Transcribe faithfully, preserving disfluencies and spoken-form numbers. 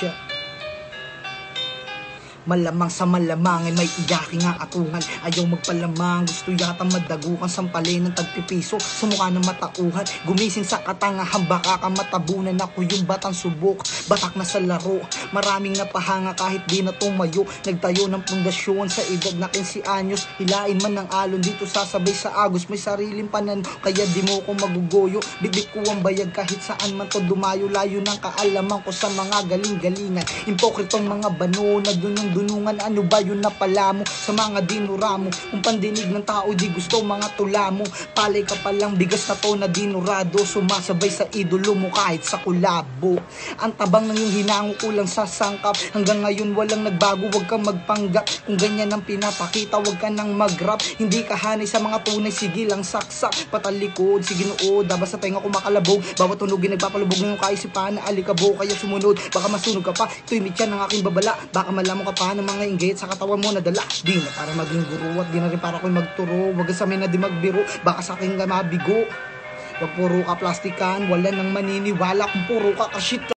siya. Malamang sa malamang ay may iyaki nga atungan. Ayaw magpalamang, gusto yata madagukan. Sampalin ng tagpipiso, sumukha ng matauhan. Gumising sa katangahan, baka ka matabunan. Ako yung batang subok, batak na sa laro. Maraming napahanga kahit di na tumayo. Nagtayo ng pundasyon sa edad na quince anyos. Hilain man ng alon, dito sasabay sa agos. May sariling panan, kaya di mo ko magugoyo. Bibig ko ang bayag kahit saan man to dumayo. Layo ng kaalaman ko sa mga galing-galingan. Impokritong mga bano na dun yung dunungan. Ano ba yun na pala mo sa mga dinura mo? Kung pandinig ng tao di gusto mga tula mo. Palay ka palang bigas na to na dinurado. Sumasabay sa idolo mo kahit sa kulabo. Ang tabang ng yung hinango ko lang sa sangkap. Hanggang ngayon walang nagbago, wag kang magpanggap. Kung ganyan ang pinapakita, wag ka nang mag-rap. Hindi ka hanay sa mga tunay, sige lang saksak. Patalikod, sige nood, dabas sa tenga ko makalabog. Bawat tunugin nagpapalubog ng kaisipan na alikabo. Kaya sumunod, baka masunog ka pa. Ito'y mitya ng aking babala. Baka malaman ka pa ng mga inggit sa katawan mo na dala. Di na para maging guro at di na rin para ako'y magturo. Wag sa amin na di magbiro, baka sa akin ka mabigo. Wag puro ka plastikan, wala nang maniniwala kung puro ka ka-shit.